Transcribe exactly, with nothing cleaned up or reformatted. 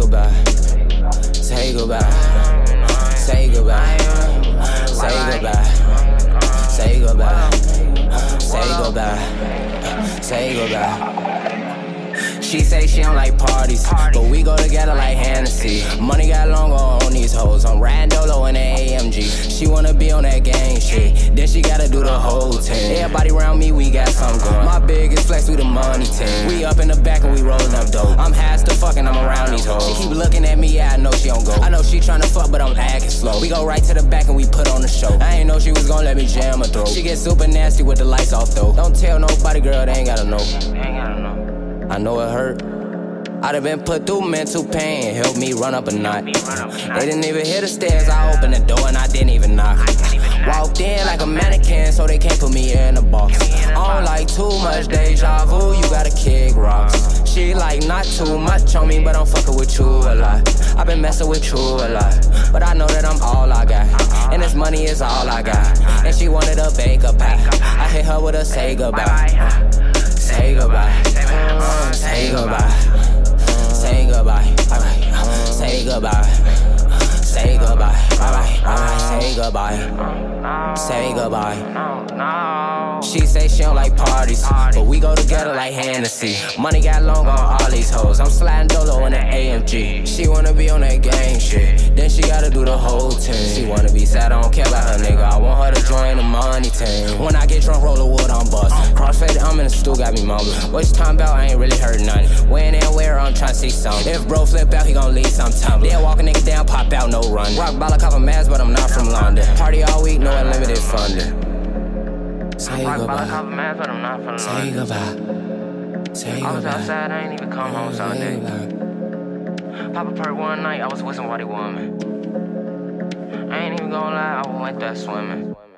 goodbye, say goodbye, say goodbye, say goodbye, say goodbye, say goodbye, say goodbye. She say she don't like parties, but we go together like Hennessy. Money got longer on these hoes, I'm riding dolo in the A M G. She wanna be on that gang shit, then she gotta do the whole thing. Everybody around me, we got something going. My biggest flex, we the money team. We up in the back and we rollin' up dope. I'm high as the fuck and I'm around these hoes. She keep looking at me, yeah, I know she don't go. I know she tryna fuck, but I'm acting slow. We go right to the back and we put on the show. I ain't know she was gonna let me jam her throat. She get super nasty with the lights off though. Don't tell nobody, girl, they ain't gotta know. They ain't gotta know. I know it hurt. I done been put through mental pain, helped me run up a knot. They didn't even hit the stairs, I opened the door and I didn't even knock. Walked in like a mannequin, so they can't put me in a box. I don't like too much deja vu, you gotta kick rocks. She like not too much on me, but I'm fucking with you a lot. I been messing with you a lot, but I know that I'm all I got. And this money is all I got. And she wanted a baker pie, I hit her with a say goodbye. Say goodbye, uh, say goodbye. Say goodbye, alright, say goodbye, say goodbye, alright, alright, say goodbye, say goodbye. She say she don't like parties, but we go together like Hennessy. Money got long on all these hoes, I'm sliding dolo in the A M G. She wanna be on that gang shit, then she gotta do the whole thing. She wanna be sad, I don't care about her nigga, I want her to join the money team. When I get drunk, roll the wood, I'm bustin'. Crossfaded, I'm in the stool, got me mumbling. What you talking about, I ain't really heard nothing. When and where, I'm tryna see something. If bro flip out, he gon' leave some tumbling. Then walk a nigga down, pop out, no run. Rock balaclava mask, but I'm not from London. Party all week, no unlimited funding. Say goodbye, say goodbye, say goodbye. I was outside, I ain't even come home Sunday. Pop a perk one night, I was with some white woman. I ain't even gonna lie, I went there swimming.